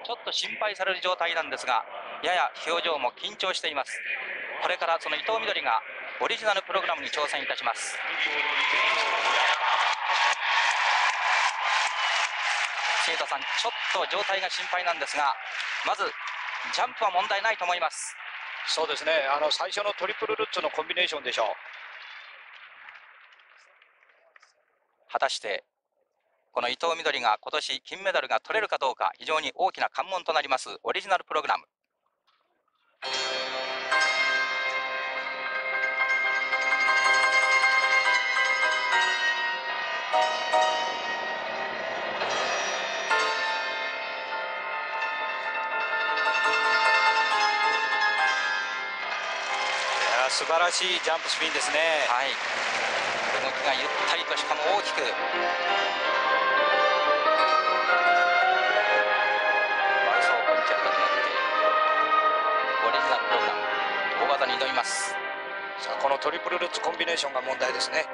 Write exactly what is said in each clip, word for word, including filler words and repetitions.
ちょっと心配される状態なんですが、やや表情も緊張しています。これからその伊藤みどりがオリジナルプログラムに挑戦いたします。重田さん、ちょっと状態が心配なんですが、まずジャンプは問題ないと思います。 そうですね、あの最初のトリプルルッツのコンビネーションでしょう。 果たしてこの伊藤みどりが今年金メダルが取れるかどうか、非常に大きな関門となりますオリジナルプログラム。 素晴らしいジャンプスピンですね。 はい、動きがゆったりと、しかも大きくバルソーコンチェルトに乗ってオリジナルプログラム大技に挑みます。 さあこのトリプルルッツコンビネーションが問題ですね。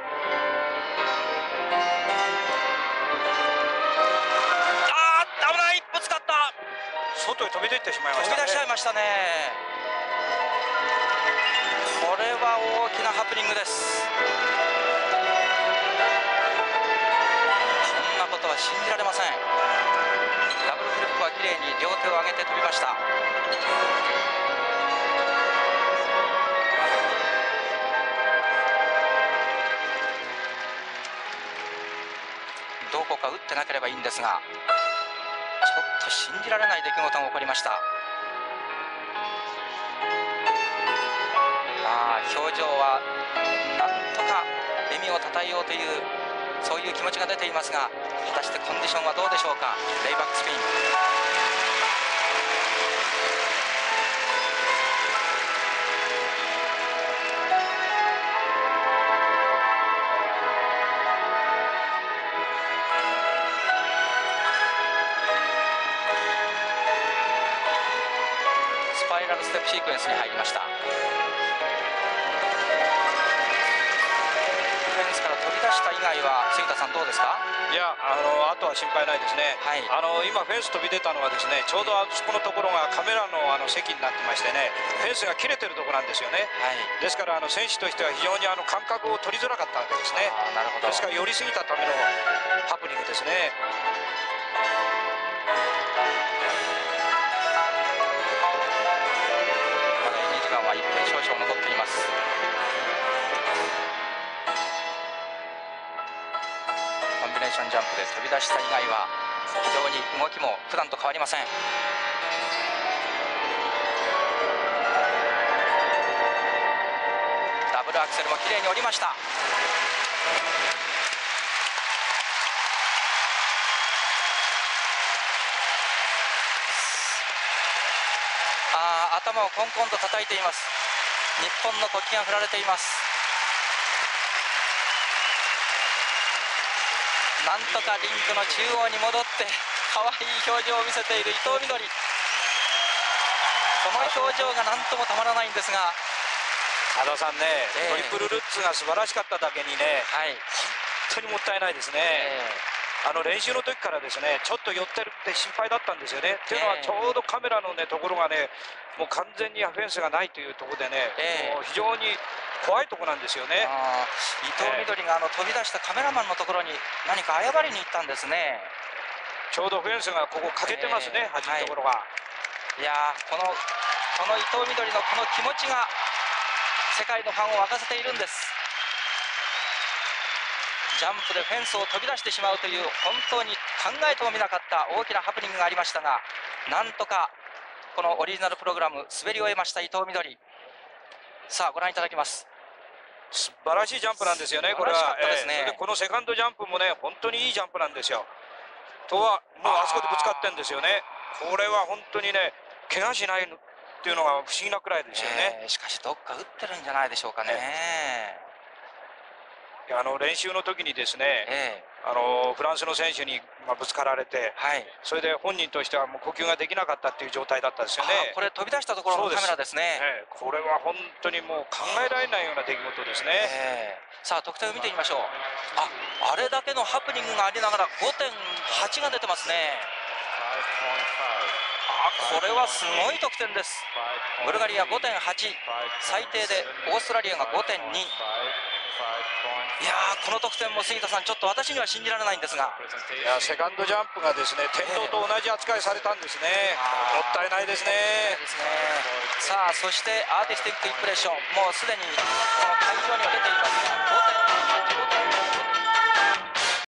あー、危ない、ぶつかった。 外へ飛び出てしまいましたね。 飛び出しちゃいましたね。これは大きなハプニングです。こんなことは信じられません。ダブルフリップはきれいに両手を上げて飛びました。どこか打ってなければいいんですが、ちょっと信じられない出来事が起こりました。表情はなんとか笑みをたたえようというそういう気持ちが出ていますが、果たしてコンディションはどうでしょうか。レイバックスピン、スパイラルステップシークエンスに入りました。出した以外は杉田さんどうですか。 いや、あのあとは心配ないですね。 はい、 あの今フェンス飛び出たのはですね、ちょうどあそこのところがカメラのあの席になってましてね、フェンスが切れてるところなんですよね。 はい、 ですからあの選手としては非常にあの感覚を取りづらかったわけですね。 なるほど。 ですから寄りすぎたためのハプニングですね。 まだにじかんはいっぷん少々残っています。コンビネーションジャンプで飛び出した以外は非常に動きも普段と変わりません。ダブルアクセルもきれいに降りました。あー、頭をコンコンと叩いています。日本の国旗が振られています。なんとかリンクの中央に戻って可愛い表情を見せている伊藤みどり。この表情が何ともたまらないんですが、 和田さんね、 えー、 トリプルルッツが素晴らしかっただけにね、 はい、 本当にもったいないですね。えー、あの練習の時からですね、ちょっと寄ってるって心配だったんですよね。っていうのはちょうどカメラのねところがね、もう完全にフェンスがないというところでね、えー、もう非常に怖いところなんですよね。 伊藤みどりがあの飛び出したカメラマンのところに何か謝りに行ったんですね。 ちょうどフェンスがここ欠けてますね、えー、端のところが。はい、 いやこのこの伊藤みどりのこの気持ちが世界のファンを沸かせているんです。ジャンプでフェンスを飛び出してしまうという本当に考えてもみなかった大きなハプニングがありましたが、なんとかこのオリジナルプログラム滑り終えました伊藤みどり。さあご覧いただきます。 素晴らしいジャンプなんですよね。これは、 ね、 えー、でこのセカンドジャンプもね本当にいいジャンプなんですよ。とはもうあそこでぶつかってんですよね。これは本当にね怪我しないっていうのが不思議なくらいですよね。 えー、しかしどっか打ってるんじゃないでしょうかね。えーあの練習の時にですね、 えー、あのフランスの選手に、まあ、ぶつかられて、 はい、 それで本人としてはもう呼吸ができなかったっていう状態だったんですよね。 これ飛び出したところのカメラですね。 えー、これは本当にもう考えられないような出来事ですね。 えー、さあ得点を見てみましょう。あ、あれだけのハプニングがありながら ごてんはち が出てますね。 これはすごい得点です。ブルガリア ごてんはち、最低でオーストラリアが ごてんに。いやー、この得点も杉田さん、ちょっと私には信じられないんですが、 いやセカンドジャンプがですね転倒と同じ扱いされたんですね。もったいないですね。 ですね。さあ、そしてアーティスティックインプレッション、もうすでにこの会場には出ていますが、ごてんに、ごてんに、